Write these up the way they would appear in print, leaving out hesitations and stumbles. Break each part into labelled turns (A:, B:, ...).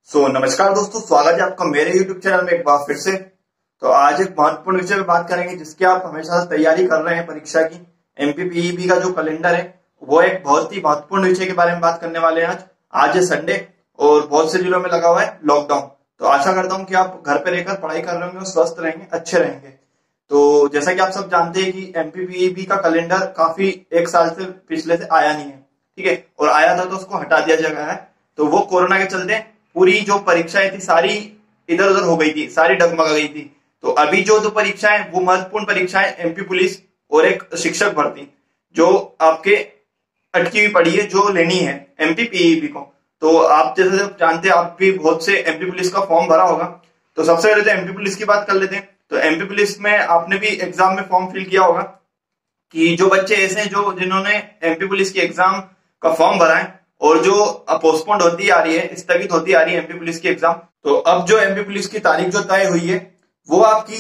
A: नमस्कार दोस्तों, स्वागत है आपका मेरे YouTube चैनल में एक बार फिर से। तो आज एक महत्वपूर्ण विषय पे बात करेंगे जिसकी आप हमेशा से तैयारी कर रहे हैं परीक्षा की। एमपीपीईबी का जो कैलेंडर है वो एक बहुत ही महत्वपूर्ण विषय के बारे में बात करने वाले हैं। आज है संडे और बहुत से जिलों में लगा हुआ है लॉकडाउन। तो आशा करता हूँ कि आप घर पे रहकर पढ़ाई कर रहे होंगे और स्वस्थ रहेंगे, अच्छे रहेंगे। तो जैसा कि आप सब जानते हैं कि एमपीपीईबी का कैलेंडर काफी एक साल से पिछले से आया नहीं है, ठीक है, और आया था तो उसको हटा दिया गया है। तो वो कोरोना के चलते पूरी जो परीक्षाएं थी सारी इधर उधर हो गई थी, सारी डगमगा गई थी। तो अभी जो दो परीक्षाएं वो महत्वपूर्ण परीक्षाएं एमपी पुलिस और एक शिक्षक भर्ती जो आपके अटकी हुई पड़ी है, जो लेनी है एमपी पीईबी को। तो आप जैसे जानते हैं, आप भी बहुत से एमपी पुलिस का फॉर्म भरा होगा। तो सबसे पहले तो एमपी पुलिस की बात कर लेते हैं। तो एमपी पुलिस में आपने भी एग्जाम में फॉर्म फिल किया होगा कि जो बच्चे ऐसे हैं जो जिन्होंने एमपी पुलिस की एग्जाम का फॉर्म भरा है और जो पोस्टपोन्ड होती आ रही है, स्थगित होती आ रही है एमपी पुलिस की एग्जाम। तो अब जो एमपी पुलिस की तारीख जो तय हुई है वो आपकी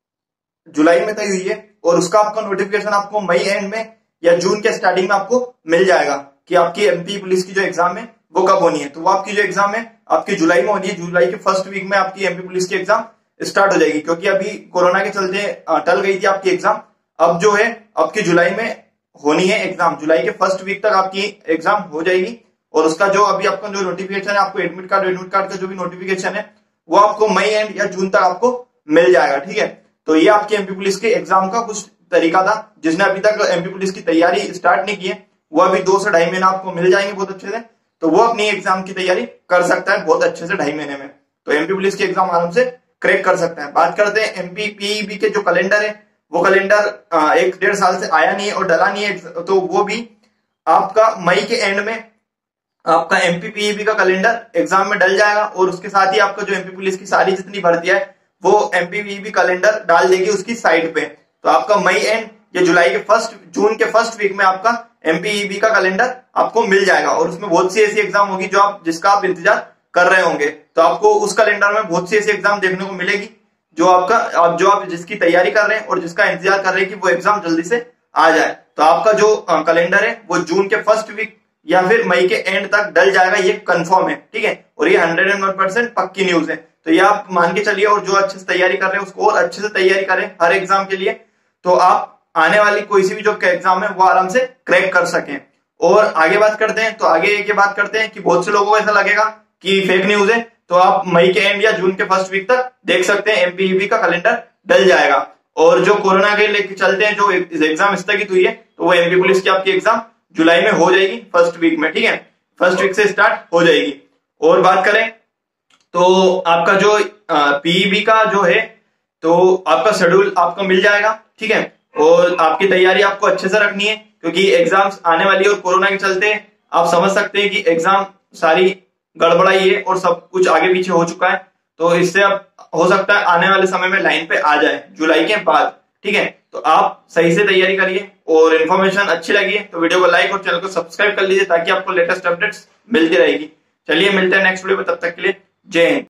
A: जुलाई में तय हुई है और उसका आपका नोटिफिकेशन आपको मई एंड में या जून के स्टार्टिंग में आपको मिल जाएगा कि आपकी एमपी पुलिस की जो एग्जाम है वो कब होनी है। तो वो आपकी जो एग्जाम है आपकी जुलाई में होनी है। जुलाई के फर्स्ट वीक में आपकी एमपी पुलिस की एग्जाम स्टार्ट हो जाएगी, क्योंकि अभी कोरोना के चलते टल गई थी आपकी एग्जाम। अब जो है आपकी जुलाई में होनी है एग्जाम, जुलाई के फर्स्ट वीक तक आपकी एग्जाम हो जाएगी। और उसका जो अभी आपका जो नोटिफिकेशन है, आपको एडमिट कार्ड का जो भी नोटिफिकेशन है वो आपको मई एंड या जून तक आपको मिल जाएगा, ठीक है। तो ये आपकी एमपी पुलिस के एग्जाम का कुछ तरीका था। जिसने अभी तक एमपी पुलिस की तैयारी स्टार्ट नहीं की है वो अभी 2 से 2.5 महीना आपको मिल जाएंगे बहुत अच्छे से। तो वो अपनी एग्जाम की तैयारी कर सकता है बहुत अच्छे से 2.5 महीने में। तो एमपी पुलिस की एग्जाम आराम से क्रैक कर सकते हैं। बात करते हैं एमपी पीईबी के जो कैलेंडर है, वो कैलेंडर 1-1.5 साल से आया नहीं है और डला नहीं है। तो वो भी आपका मई के एंड में आपका एमपी पीईबी का कैलेंडर एग्जाम में डल जाएगा और उसके साथ ही आपका जो एमपी पुलिस की सारी जितनी भर्तियां है वो एमपी पीईबी कैलेंडर डाल देगी उसकी साइड पे। तो आपका मई एंड या जून के फर्स्ट वीक में आपका एमपीईबी का कैलेंडर आपको मिल जाएगा और उसमें बहुत सी ऐसी एग्जाम होगी जिसका आप इंतजार कर रहे होंगे। तो आपको उस कैलेंडर में बहुत सी ऐसी एग्जाम देखने को मिलेगी जो आप जिसकी तैयारी कर रहे हैं और जिसका इंतजार कर रहे हैं कि वो एग्जाम जल्दी से आ जाए। तो आपका जो कैलेंडर है वो जून के फर्स्ट वीक या फिर मई के एंड तक डल जाएगा, ये कंफर्म है, ठीक है। और ये 101% पक्की न्यूज है। तो ये आप मान के चलिए और जो अच्छे से तैयारी कर रहे हैं उसको और अच्छे से तैयारी करें हर एग्जाम के लिए, तो आप आने वाली कोई सी भी जो एग्जाम है वो आराम से क्रैक कर सकें। और आगे बात करते हैं। तो आगे ये बात करते हैं कि बहुत से लोगों को ऐसा लगेगा कि फेक न्यूज है, तो आप मई के एंड या जून के फर्स्ट वीक तक देख सकते हैं एमपीईबी का कैलेंडर डल जाएगा। और जो कोरोना के लेके चलते हैं जो एग्जाम स्थगित हुई है तो वो एमपी पुलिस की आपकी एग्जाम जुलाई में हो जाएगी फर्स्ट वीक में, ठीक है, फर्स्ट वीक से स्टार्ट हो जाएगी। और बात करें तो आपका जो पीईबी का जो है तो आपका शेड्यूल आपको मिल जाएगा, ठीक है। और आपकी तैयारी आपको अच्छे से रखनी है क्योंकि एग्जाम्स आने वाली है और कोरोना के चलते आप समझ सकते हैं कि एग्जाम सारी गड़बड़ाई है और सब कुछ आगे पीछे हो चुका है। तो इससे अब हो सकता है आने वाले समय में लाइन पे आ जाए जुलाई के बाद, ठीक है। तो आप सही से तैयारी करिए और इन्फॉर्मेशन अच्छी लगी है तो वीडियो को लाइक और चैनल को सब्सक्राइब कर लीजिए ताकि आपको लेटेस्ट अपडेट्स मिलती रहेगी। चलिए मिलते हैं नेक्स्ट वीडियो में, तब तक के लिए जय हिंद।